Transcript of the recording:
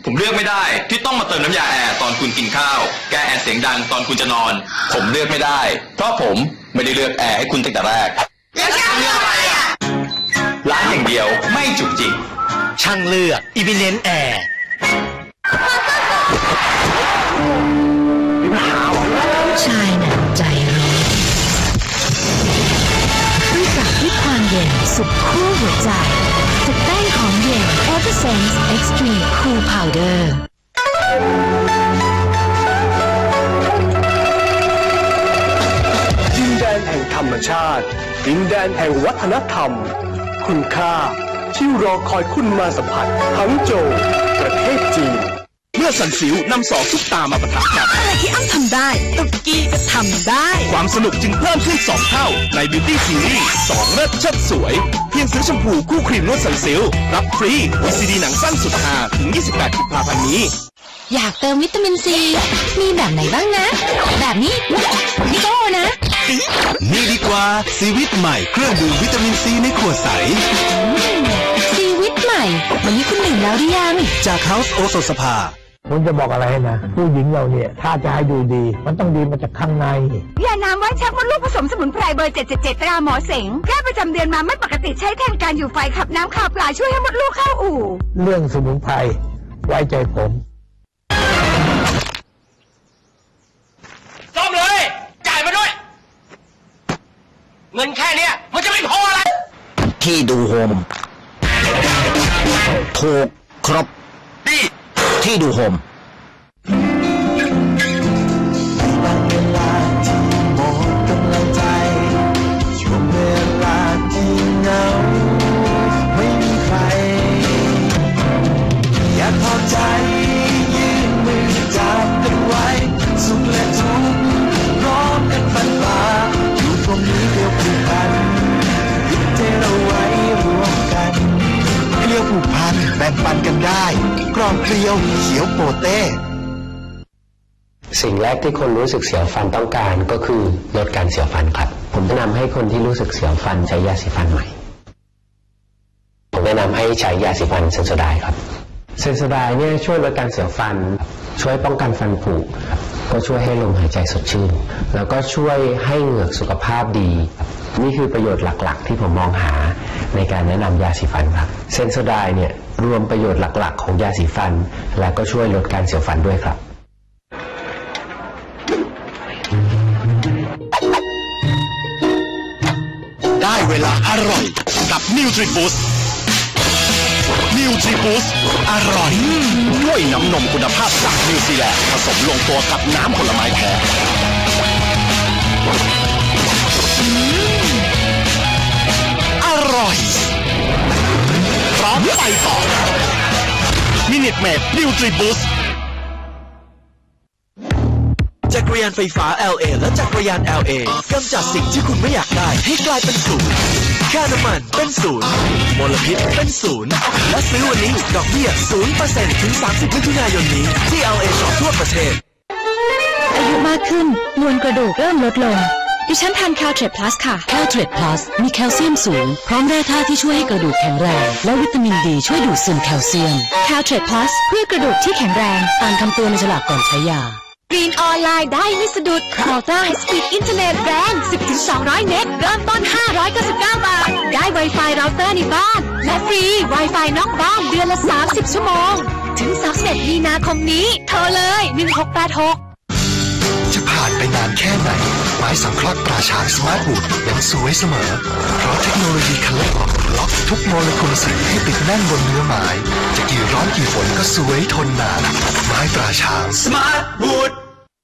ผมเลือกไม่ได้ที่ต้องมาเติมน้ำยาแอร์ตอนคุณกินข้าวแก้แอร์เสียงดังตอนคุณจะนอนผมเลือกไม่ได้เพราะผมไม่ได้เลือกแอร์ให้คุณตั้งแต่แรกแล้วช่างเลือกอะไรอ่ะล้างอย่างเดียวไม่จุกจิกช่างเลือกอีบิเลนแอร์ผู้ชายน่ะใจร้อนด้วยปรับด้วยความเย็นสุดคู่หัวใจจากแป้งของเย็น Eversense Extreme Cool Powder ดินแดนแห่งธรรมชาติดินแดนแห่งวัฒนธรรมคุณค่าที่รอคอยคุณมาสัมผัสฮังโจวประเทศจีนเมื่อสันสิวนำสองซุปตามาปะทะกันอะไรที่อ้ำทำได้ตุกกี้ก็ทำได้ความสนุกจึงเพิ่มขึ้น2 เท่าใน Beauty Series 2เลิศเชิดสวยเพียงซื้อแชมพูคู่ครีมนวดสันสิวรับฟรี VCD หนังสั้นสุดฮาถึง28 กุมภาพันธ์นี้อยากเติมวิตามินซีมีแบบไหนบ้างนะแบบนี้นี่ก็นะนี่ดีกว่าซีวิตใหม่เครื่องดื่มวิตามินซีในขวดใสซีวิตใหม่วันนี้คุณดื่มแล้วหรือยังจาก House โอโซสภาผมจะบอกอะไรให้นะผู้หญิงเราเนี่ยถ้าจะให้ดูดีมันต้องดีมาจากข้างในยาน้ำไว้ชักมดลูกผสมสมุนไพรเบอร์777ตราหมอเสงแก้ประจำเดือนมาไม่ปกติใช้แทนการอยู่ไฟขับน้ำข่าวปลาช่วยให้มดลูกเข้าอู่เรื่องสมุนไพรไว้ใจผมซ่อมเลยจ่ายมาด้วยเงินแค่นี้มันจะไม่พออะไรที่ดูโฮมถูกครบนี่ที่ดูโฮมบางเวลาที่หมดกำลังใจช่วงเวลาที่เหงาไม่มีใครอยากพอใจยืนมือจับกันไว้สุขและทุกข์พร้อมกันฟันฝ่าอยู่ตรงนี้เดียวผูกพันยึดใจเราไว้รวมกันเกลียวผูกพันแบ่งปันกันได้กรองเกลียวเขียวโปเต้สิ่งแรกที่คนรู้สึกเสียวฟันต้องการก็คือลดการเสียวฟันครับผมแนะนำให้คนที่รู้สึกเสียวฟันใช้ยาสีฟันใหม่ผมแนะนำให้ใช้ยาสีฟันเซนโซไดครับเซนโซไดเนี่ยช่วยลดการเสียวฟันช่วยป้องกันฟันผุก็ช่วยให้ลมหายใจสดชื่นแล้วก็ช่วยให้เหงือกสุขภาพดีนี่คือประโยชน์หลักๆที่ผมมองหาในการแนะนำยาสีฟันครับเซนโซไดเนี่ยรวมประโยชน์หลักๆของยาสีฟันและก็ช่วยลดการเสียวฟันด้วยครับได้เวลาอร่อยกับนิวทริบูสนิวทริบูสอร่อยด้วยน้ำนมคุณภาพจากนิวซีแลนด์ผสมลงตัวกับน้ำผลไม้แท้อร่อยพร้อมไปต่อมินิทเมดนิวทริบูสจักรยานไฟฟ้า LA และจักรยาน LA กำจัดสิ่งที่คุณไม่อยากได้ให้กลายเป็นศูนย์ค่าน้ำมันเป็นศูนย์มลพิษเป็นศูนย์และซื้อวันนี้ดอกเบี้ย 0% ถึง 30 มิถุนายนนี้ที่ LA Shop ทั่วประเทศอายุมากขึ้นมวลกระดูกเริ่มลดลงดิฉันทาน Caltrate Plus ค่ะ Caltrate Plus มีแคลเซียมสูงพร้อมแร่ธาตุที่ช่วยให้กระดูกแข็งแรงและวิตามินดีช่วยดูดซึมแคลเซียม Caltrate Plus เพื่อกระดูกที่แข็งแรงอ่านคำเตือนในฉลากก่อนใช้ยา Green ออนไลน์ได้ไม่สะดุด Ultra High Speed Internet แรง 10-200 เมกเริ่มต้น 599 บาทได้ Wi-Fi เราเตอร์ในบ้านและฟรี Wi-Fi นอกบ้านเดือนละ30 ชั่วโมงถึง31 มีนาคมนี้โทรเลย1686 จะผ่านไปนานแค่ไหนไม้สังเคราะห์ตราช้างสมาร์ทวูดยังสวยเสมอเพราะเทคโนโลยีคัลเลอร์ล็อกทุกโมเลกุลสีให้ติดแน่นบนเนื้อไม้จะกี่ร้อนกี่ฝนก็สวยทนนานไม้ตราช้างสมาร์ทวูด